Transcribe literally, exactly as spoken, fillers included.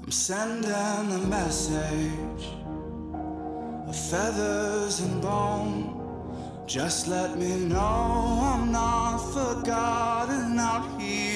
I'm sending a message of feathers and bone. Just let me know I'm not forgotten out here